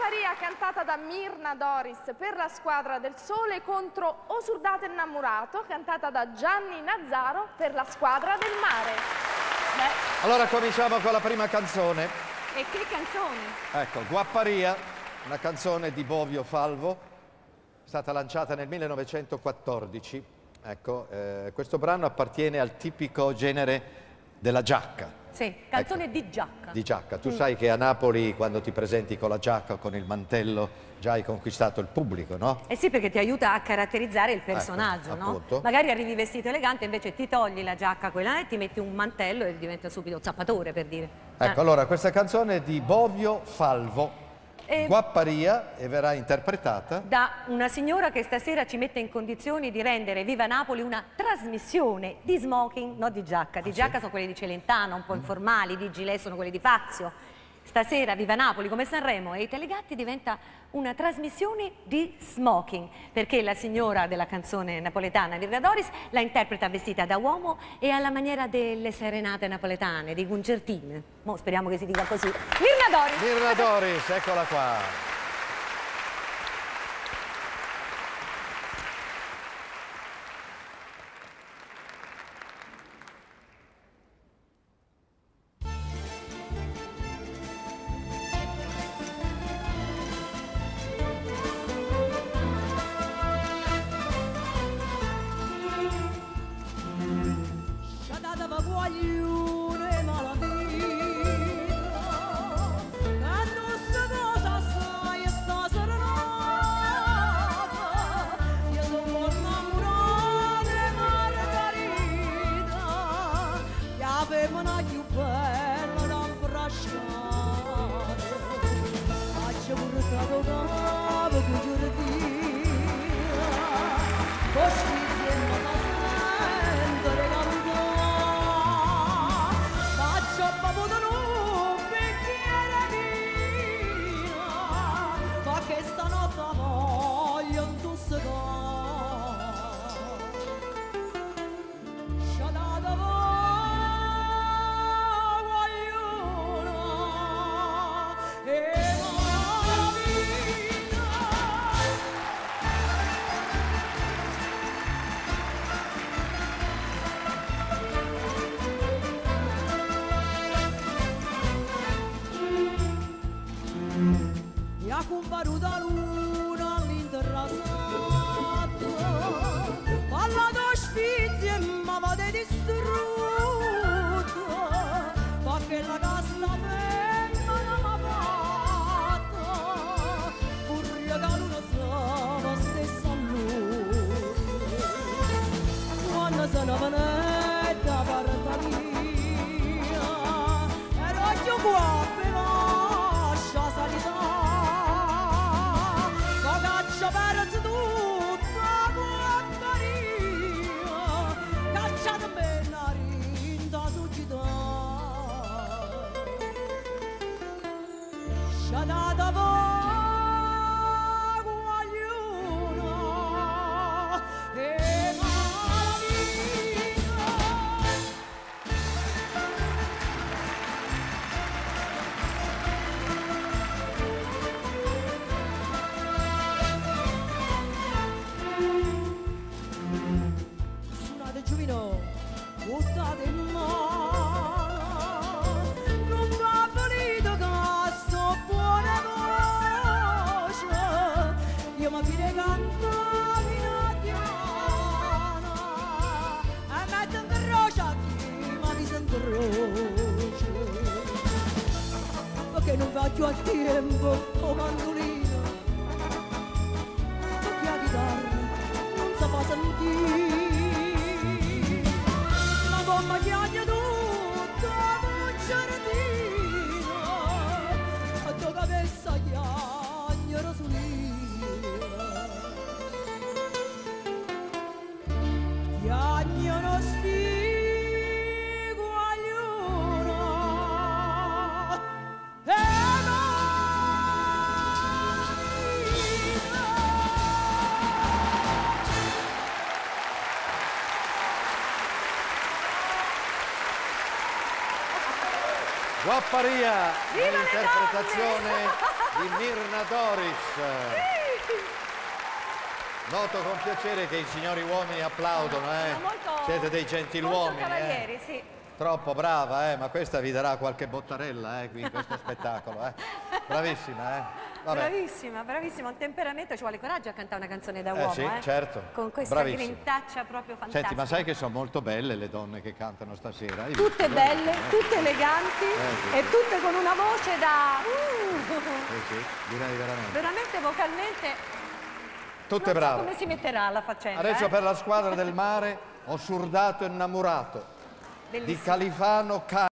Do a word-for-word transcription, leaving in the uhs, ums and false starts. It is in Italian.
Guapparia cantata da Mirna Doris per la Squadra del Sole contro O Soldato Innamorato cantata da Gianni Nazzaro per la Squadra del Mare. Beh. Allora cominciamo con la prima canzone. E che canzone? Ecco, Guapparia, una canzone di Bovio Falvo, è stata lanciata nel millenovecentoquattordici. Ecco, eh, questo brano appartiene al tipico genere della giacca. Sì, canzone ecco, di giacca. Di giacca. Tu mm. sai che a Napoli, quando ti presenti con la giacca o con il mantello, già hai conquistato il pubblico, no? Eh sì, perché ti aiuta a caratterizzare il personaggio, ecco, no? appunto. Magari arrivi vestito elegante, invece ti togli la giacca quella e ti metti un mantello e diventa subito zappatore, per dire. Ecco, eh. allora, questa canzone è di Bovio Falvo, E... Guapparia, e verrà interpretata da una signora che stasera ci mette in condizioni di rendere Viva Napoli una trasmissione di smoking, no di giacca. Di ah, giacca sì? sono quelli di Celentano, un po' informali, di gilet sono quelli di Fazio. Stasera Viva Napoli come Sanremo e i Telegatti diventa una trasmissione di smoking, perché la signora della canzone napoletana Mirna Doris la interpreta vestita da uomo e alla maniera delle serenate napoletane, di concertine. Mo speriamo che si dica così. Mirna Doris! Mirna Doris, eccola qua. Perché non vado al tempo, oh mandolino, perché la chitarra non si fa sentire, ma come chiaglia tutta un giardino, a tua cabeza chiaglia rosolina, chiaglia non stia. Guapparia, Viva le l'interpretazione di Myrna Doris. Noto con piacere che i signori uomini applaudono, eh. Sono molto, Siete dei gentiluomini, molto cavalieri, eh. sì. Troppo brava, eh, ma questa vi darà qualche bottarella, eh, qui in questo spettacolo, eh. Bravissima, eh. Vabbè. Bravissima, bravissima, un temperamento, ci vuole coraggio a cantare una canzone da Eh, uomo, sì, eh. certo. Con questa Bravissima. grintaccia proprio fantastica. Senti, ma sai che sono molto belle le donne che cantano stasera? Io Tutte dico, belle, eh, tutte eleganti sì, e sì. tutte con una voce da... Uh, Sì, sì, direi veramente. veramente vocalmente... Tutte non so brave. come si metterà la faccenda. Adesso eh. per la squadra del mare ho surdato innamorato di Bellissimo. Califano Ca